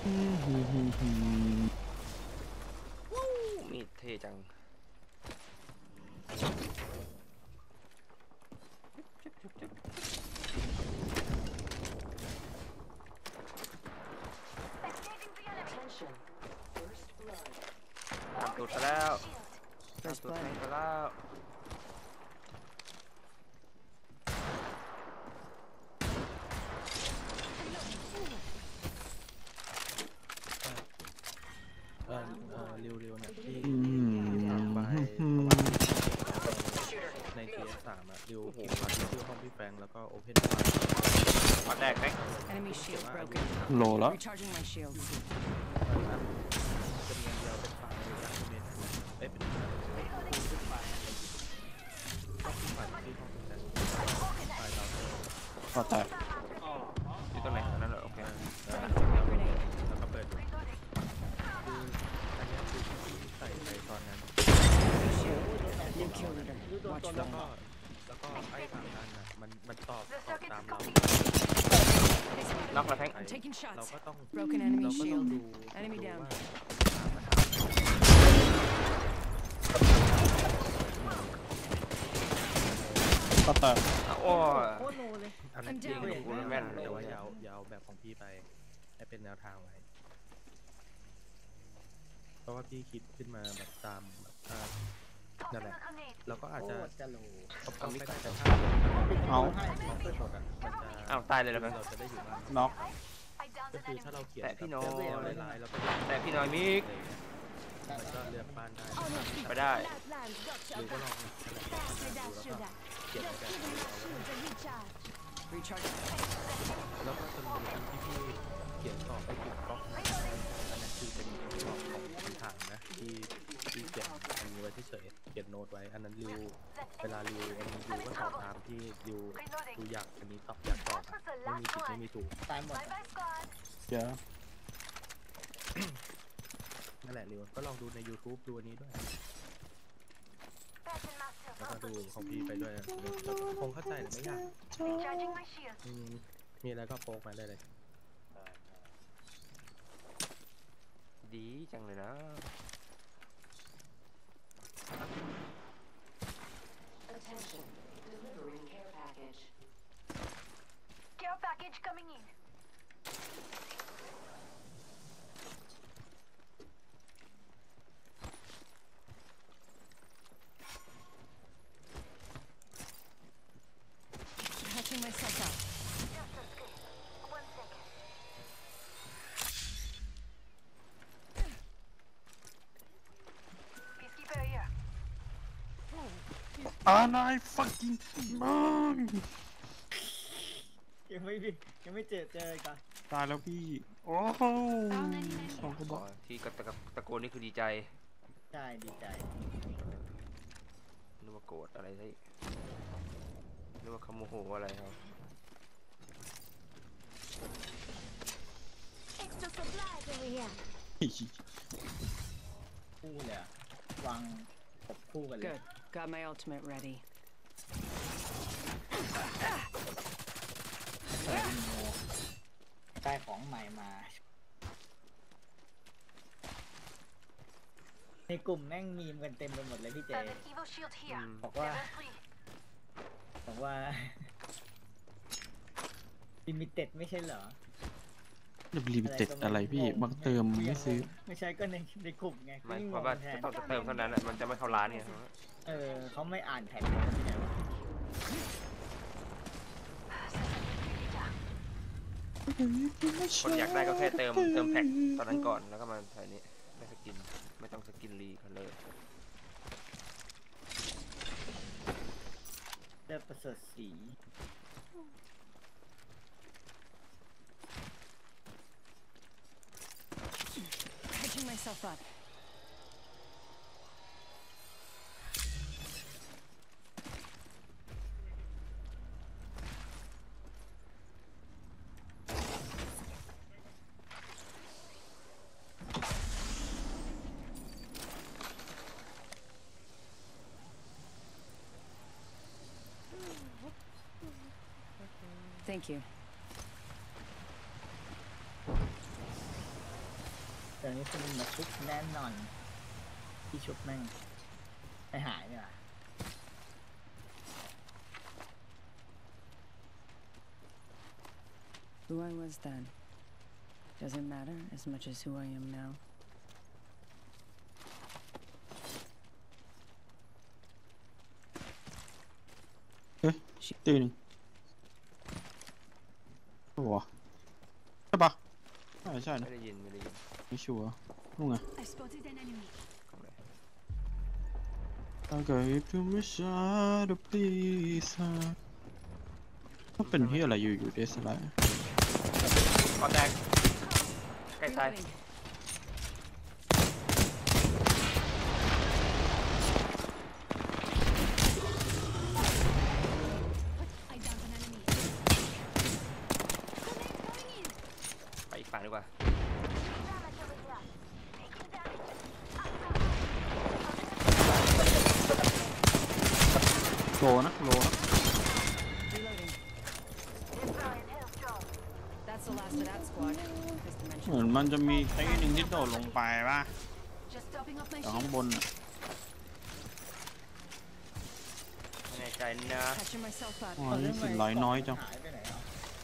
มีดเท่จังทำตูดไปแล้วทำตูดไปแล้วเร็วๆเนี่ยที่ฝากไปในเทียร์3อ่ะเร็วพิมพ์มาที่ชื่อห้องพี่แฟงแล้วก็โอเพนไฟปัดแรกไหม Enemy shield broken. โลแล้ว Recharging my shields. จะมีอันเดียวเป็นฝั่งเลยนะคุณเมนเป็นขึ้นไปต้องขึ้นไปที่ห้องพี่แฟงไปเราก็แตกอยู่ตรงไหนนั่นเหรอโอเคแล้วก็เปิดดูคืออันนี้คือที่ใส่ไปตอนนั้น New kill leader. Watch แล้ว them. ก็ไอ้ทางนั้นนะมันตอบตามเราน็อกแล้วแทง I'm taking เรา shots. ก็ต้อง Broken enemy เราก็ต้อง shield. ดู Enemy ดู down. ก็แตกโอ้ยโคตรโนเลยอันนั้นจริงกูแม่นแต่ว่ายาวแบบของพี่ไปให้เป็นแนวทางไว้เพราะว่าพี่คิดขึ้นมาแบบตามแบบนั่นแหละเราก็อาจโคจะตรจะโลเอาไม่ได้แต่เอาของเปิดหมดอ่ะมันจะอ้าวตายเลยแล้วกันเราจะได้อยู่บ้านน็อกก็คือถ้าเราเขียนแต่พี่น้องลายๆเราก็แต่พี่น้อยมิกมันก็เลือกบ้านได้ไปได้หรือก็ลองดูแล้วก็เขียนแบบนี้เอาไว้ Recharging. แล้วก็จะมีที่พี่เขียนตอบไปถึงก๊อกอันนั้นคือเป็นตอบของคำถามนะที่เขียนอันนี้ไว้เฉยๆเขียนโน้ตไว้อันนั้นริวเวลาริวอันนี้ริวก็ตอบตามที่ริวอยากอันนี้ตอบอยากตอบไม่มีผิดไม่มีถูกตายหมดเดี๋ยวนั่นแหละริวก็ลองดูใน YouTube ดูอันนี้ด้วยแล้วก็ดูของพี่ไปด้วยคงเข้าใจหรือไม่ยากมีอะไรก็โพกมาได้เลยดีจังเลยนะ Attention, delivering care package. Care package coming in. Patching myself out. Just a screen. 1 second. นาย fucking มึงยังไม่เจอกันตายแล้วพี่โอ้โหสองกระบอกที่ตะโกนนี่คือดีใจใช่ดีใจนึกว่าโกรธอะไรสินึกว่าขโมโหอะไรครับ Extra supplies over here. คู่เลยอะวางปกคู่กันเลย Good. Got my ultimate ready. ได้ของใหม่มาในกลุ่มแม่งมีมกันเต็มไปหมดเลยพี่เจ Found an evil shield here. บอกว่า ลิมิเต็ดไม่ใช่เหรอลิมิเต็ดอะไรพี่บางเติมไม่ซื้อไม่ใช่ก็ในกลุ่มไงไม่ก็เพราะว่าแทนต้องเติมเท่านั้นแหละมันจะไม่เข้าร้านเนี่ยเขาไม่อ่านแท็กเลยพี่เจคนอยากได้ก็แค่เติมแพ็คตอนนั้นก่อนแล้วก็มาแถวนี้ไม่สกินไม่ต้องสกินรีคัลเลอร์เลือกประเสริฐสี Patching myself up. Thank you. เดี๋ยวนี้คุณมาชุบแน่นอนที่ชุบแม่งไม่หายเนี่ย Who I was then doesn't matter as much as who I am now. ตีหนึ่งโอ้โหใช่ปะใช่นะไม่ได้ยินไม่ชัวร์นู่นไง I spotted an enemy. ข้างใน I gave to my shot of peace มันเป็นที่อะไรอยู่เดสไลด์ก็แตกใกล้ตาย Reloading. I downed an enemy. ไปอีกฝั่งดีกว่าโลนะ Reloading. Deploying Hellstorm. That's the last of that squad. This เหมื dimension. อนมันจะมีตีหนึ่งที่โดดลงไปป่ะ Just topping off my จากข้าง shield. บนน่ะไม่แน่ใจนะ Catching myself up. อ๋อนี่สินร้อยน้อยจังหายไปไหนอ่ะ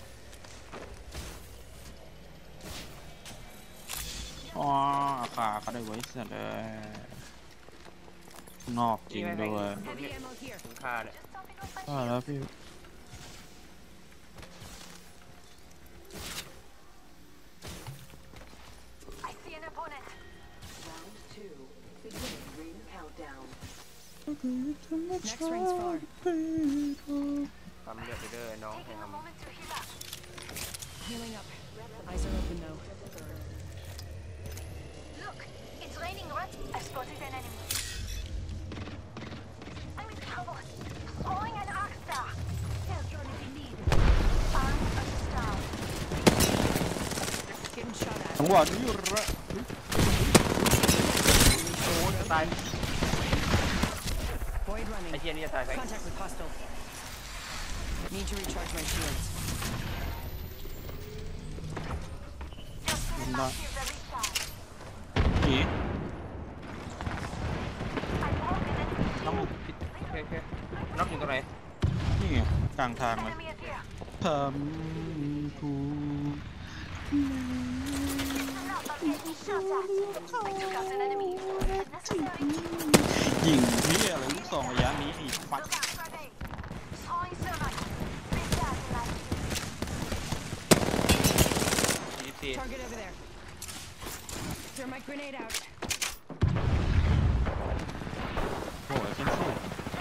อ๋อขาเขาได้ไว้เสร็จเลยนอกจริงด้วย Heavy ammo here. ถึงค่าเนี่ย Just topping off my แล้วพี่ I see an opponent. Round 2. Beginning ring countdown. Next ring's far. ปั๊มเลือดไปเด้อน้องแฮ Taking a ม moment to heal up. Healing up. Eyes are open though. Look, it's raining rats. I spotted an enemy. I'm in trouble. Throwing an arc star. Hellstorm if you need. Found a star. Getting shot จัง at. หวะนี้อยู่ละโอ้ยจะตาย Void ไอ้ running. เหี้ยนี่จะตายไป Contact with hostile. Need to recharge my shields. Just getting my shield a recharge. หนี I'm broken enemy น้อง shield. ผิดโอเคน้องอยู่ตรงไหนนี่ไงกลางทางเลย Enemy is here. ทำถูก Not getting shot at. I took out an enemy. Unnecessary. ยิงนี่อะไรลูกซองระยะนี้ไอ้ฟัด Look out for me. Throwing thermite. Big gas in my shield. 44 Target over there. Thermite grenade out. โอ้ยเป็นสิ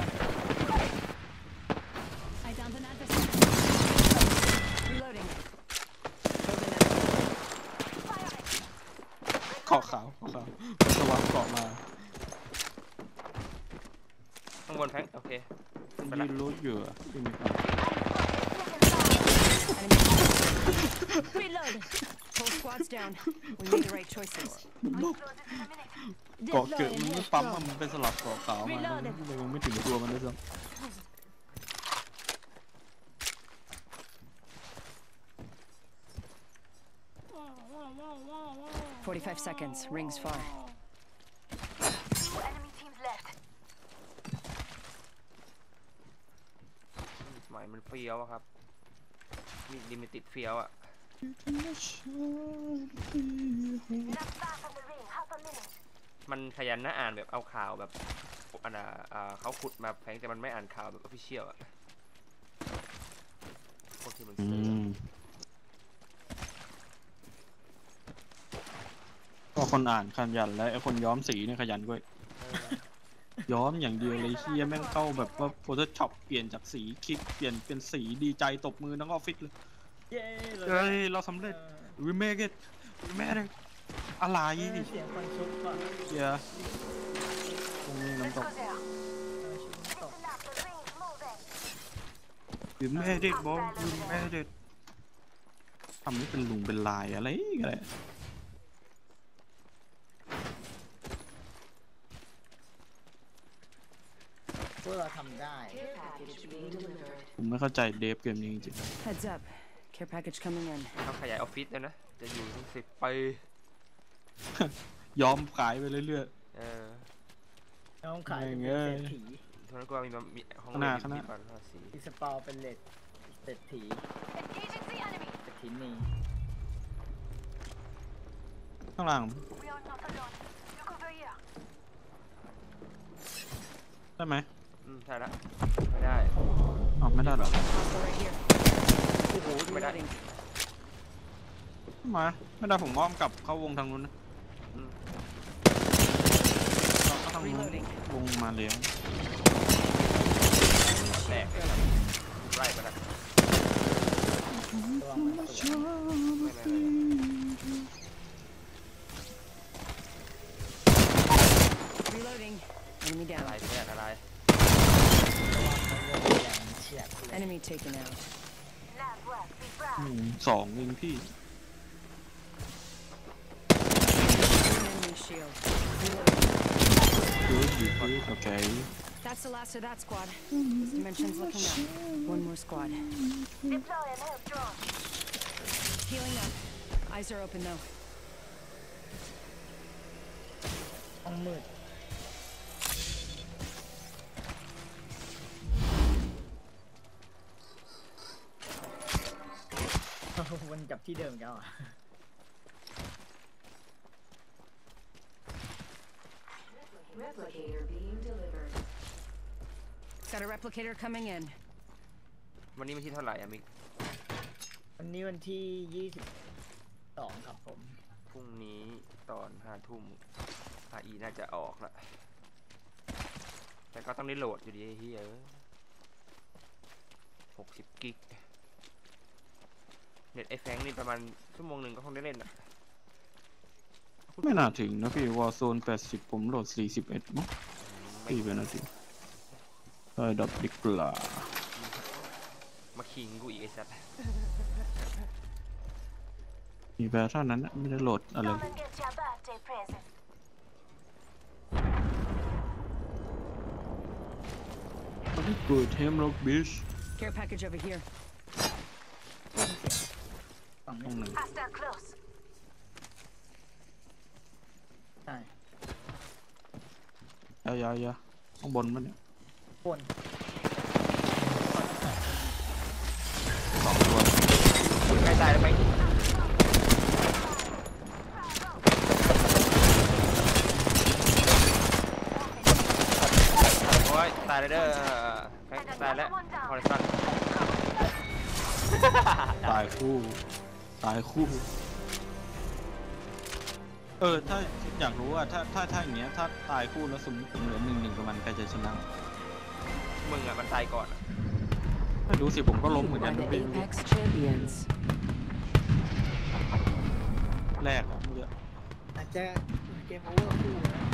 I downed an adversary. Reloading. Killed an enemy. Firing. เกาะขาวสว่างเกาะมาข้างบนแฟงโอเคขึ้นไปยืละนรู้อยู่อะที่มีความ Enemy. Reload. Whole squad's down. We made the right choices. Close it in a minute. เกาะเกิดมันไม่ปั๊มอะมันเป็นสลับเกาะขาวมาเลยมันไม่ถึงตัวมันด้วยซ้ 45 seconds. Rings far. 2 enemy teams left. หมายมันเฟี้ยวอะครับมีลิมิติดเฟี้ยวอะ Not far from the ring. Half a minute. มันขยันนะอ่านแบบเอาข่าวแบบอันน่ะเขาขุดมาแฟงแต่มันไม่อ่านข่าวแบบออฟฟิเชียลอะพวกที่มันำซื้อก็คนอ่านขยันแล้วไอ้คนย้อมสีเนี่ยขยันด้วย ย้อมอย่างเดียวเลยเฮียแม่งเข้าแบบว่า Photoshop เปลี่ยนจากสีคลิกเปลี่ยนเป็นสีดีใจตบมือทั้งออฟฟิศเลยเย้เลยเฮ้ยเราสำเร็จ we make it we made it อะไรเสียงคนชุบก่อนเฮียตรงนี้ Let's น้ำต go ก there. ชุบน้ำตก Listen up. The ring's moving. we made it bro we made it ทำให้เป็นลุงเป็นลายอะไรกันเลยพวกเราทำได้ Care package being delivered. ผมไม่เข้าใจเดฟเกมนี้จริง Heads up. Care package coming in. เขาขยายออฟฟิศแล้วนะ จะอยู่ถึง10 ปียอมขายไปเรื่อยเออน้องขายเป็นแม่งเอ้เศรยษฐีตอนนั้นกูมีห้องขนาดมีบัตรภาษีอีสปอร์เป็นเลดเศรษฐี Engaging the enemy. เศรษฐีนีๆข้างหลัง We are not alone. Look over here. ได้ไหมใช่ละไม่ได้อ๋อไม่ได้เหรอ Hostile right here. โอ้โหไม่ได้ Reloading. มาไม่ได้ผมอ้อมกลับเข้าวงทางนู้นนะอืมเราก็ทางนู้นวงมาแล้วแตกไล่ไปละระวังมันสวนไม่ Reloading. Enemy อะไร down. เนี่ยอะไรระวังมันวงแรงเฉียดเลย Enemy taken out. Lab work. Be proud. 2เองพี่ Enemy shield. Reloading. good โอเค That's the last of that squad. This dimension's looking up. One more squad. Deploy an help drone. Healing up. Eyes are open though. ห้องมืดวนกลับที่เดิมกันอ่ะ Replicator being delivered. Got a replicator coming in. วันนี้มันที่เท่าไหร่อะมิกวันนี้วันที่22ครับผมพรุ่งนี้ตอน5 ทุ่ม RE น่าจะออกละแต่ก็ต้องได้โหลดอยู่ดีไอ้เหี้ย60 กิกเน็ตไอ้แฟงนี่ประมาณชั่วโมงหนึ่งก็คงได้เล่นอะไม่น่าถึงนะพี่วอลโซน80ผมโหลด41มั้งไม่พี่เป็นนาทีได้ดับดิกลามาขิงกูอีกไอ้สัตว์มีแวร์เท่านั้นนะไม่ได้โหลดอะไร Come and get your birthday present. Good Hemlock Beach Care package over here. ฝั่งตรนี้งไหน Hostile close. ใช่ยาข้างบนมันเนี่ยบน 2 ตัวใกล้ตายแล้วไหมโอ้ยตายเลยเด้อตายแล้วฮอริซอนตายคู่ถ้าอยากรู้ว่าถ้าอย่างเงี้ยถ้าตายคู่แล้วสมมติผมเหลือ1-1กับมันใครจะชนะมึงอะมันตายก่อนอะไม่รู้สิผมก็ล้มเหมือนกัน By นะ the พี่ Apex Champions. แรกอะเมื่อกี้อาจจะเกมโอเวอร์คู่นะ